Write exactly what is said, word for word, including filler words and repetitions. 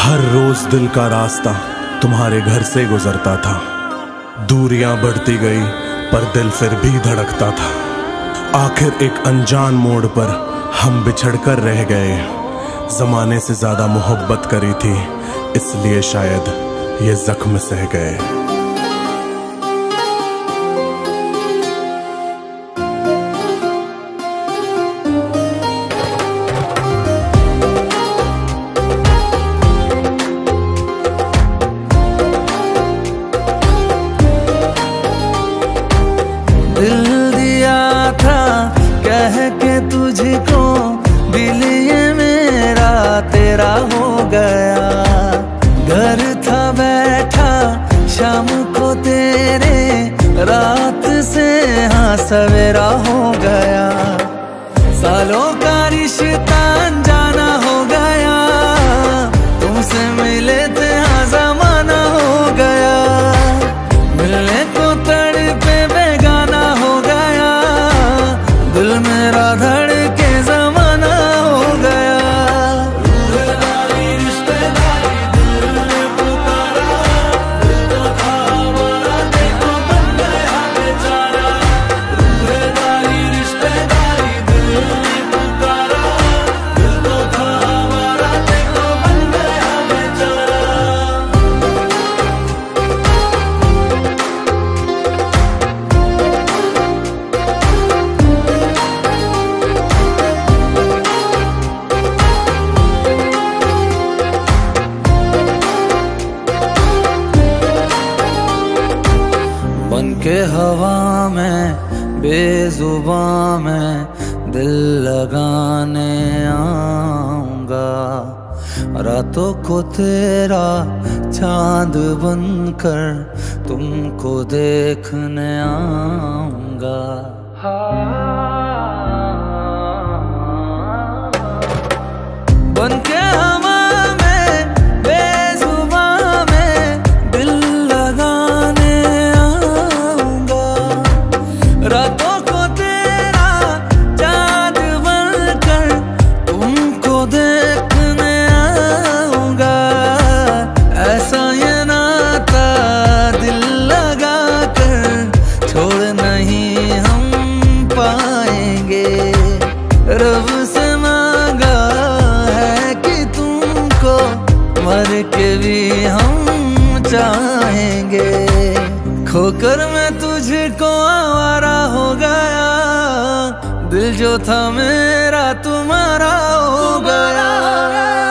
हर रोज दिल का रास्ता तुम्हारे घर से गुजरता था। दूरियां बढ़ती गई पर दिल फिर भी धड़कता था। आखिर एक अनजान मोड़ पर हम बिछड़कर रह गए। जमाने से ज्यादा मोहब्बत करी थी, इसलिए शायद ये जख्म सह गए। दिल दिया था कह के तुझको, दिल ये मेरा तेरा हो गया। घर था बैठा शाम को तेरे, रात से हाँ सवेरा हो गया। सालों का रिश्ता अनजाना हो गया, तुमसे मिले थे हाँ जमाना हो गया। मिलने को तड़पे बेगाना हो गया, दिल मेरा धड़के जमाना हो गया। रूहेदारी रिश्तेदारी दिल ने पुकारा, दिल तो था हमारा देखो बन गया बेचारा। रूहेदारी रिश्तेदारी दिल ने पुकारा, दिल तो था हमारा देखो बन गया बेचारा। बन के हवा में बेजुबां में दिल लगाने आऊंगा। रातों को तेरा चांद बनकर तुमको देखने आऊंगा। बन के हवा में बेजुबां में दिल लगाने आऊंगा। रातों को तेरा चाँद बनकर तुमको देखने आऊंगा। ऐसा ये नाता दिल लगा कर छोड़ नहीं हम पाएंगे। रब से मांगा है कि तुमको मर के भी हम चाहेंगे। खोकर मैं तुझको आवारा हो गया, दिल जो था मेरा तुम्हारा हो गया।